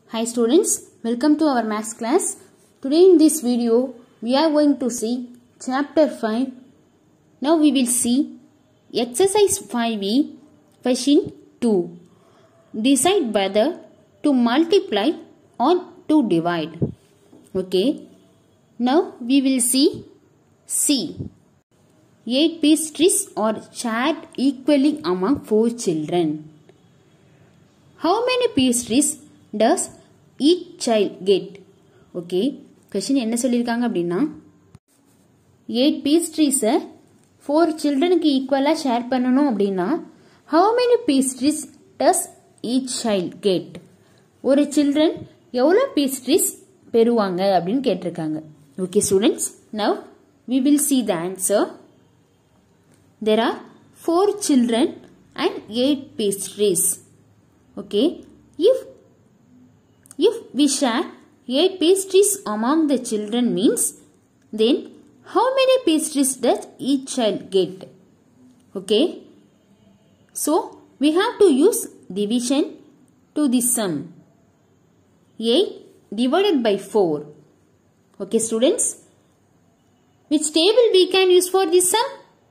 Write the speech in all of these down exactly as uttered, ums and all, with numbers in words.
Hi students, welcome to our maths class. Today in this video, we are going to see chapter five. Now we will see exercise five E, question two. Decide whether to multiply or to divide. Okay. Now we will see C. Eight pastries are shared equally among four children. How many pastries does each child get? Okay, question என்ன சொல்லிருக்காங்க அப்படின்னா eight pastries four childrenக்கு ஈக்குவலா share பண்ணனும் அப்படின்னா how many pastries does each child get? ஒரு children எவ்வளவு pastries பெறுவாங்க அப்படினு கேட்டிருக்காங்க. Okay students, now we will see the answer. There are four children and eight pastries. Okay, if if we share eight pastries among the children means, then how many pastries does each child get? Okay, so we have to use division to the sum. eight divided by four. Okay students, which table we can use for this sum?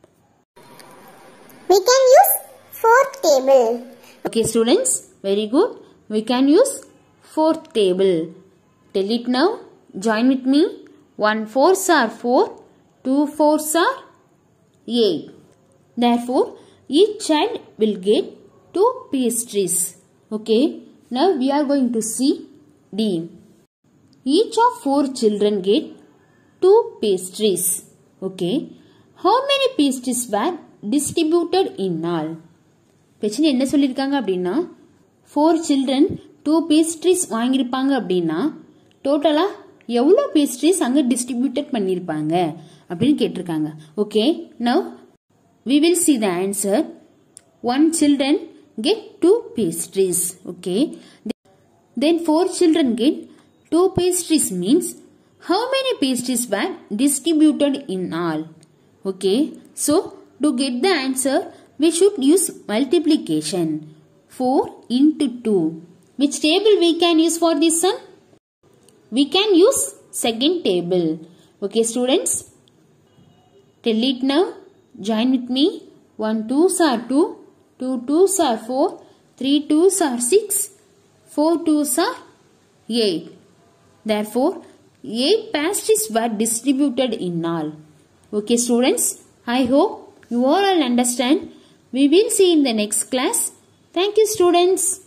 We can use fourth table. Okay students, very good. We can use fourth table. Tell it now. Join with me. one fours are four. two fours are eight. Therefore, each child will get two pastries. Okay. Now we are going to see D. Each of four children get two pastries. Okay. How many pastries were distributed in all? பிரச்சனை என்ன சொல்லிருக்காங்க அப்படின்னா four children two pastries வாங்கிருப்பாங்க அப்படின்னா டோட்டலா எவ்வளவு pastries அங்க distributed பண்ணிருப்பாங்க அப்படினு கேட்டிருக்காங்க. Okay, now we will see the answer. One children get two pastries. Okay, then four children get two pastries means how many pastries were distributed in all? Okay, so to get the answer we should use multiplication. four into two. Which table we can use for this sum? We can use second table. Okay students, tell it now. Join with me. one twos are two. two twos are four. three twos are six. four twos are eight. Therefore, eight pastries were distributed in all. Okay students, I hope you all understand. We will see in the next class. Thank you students.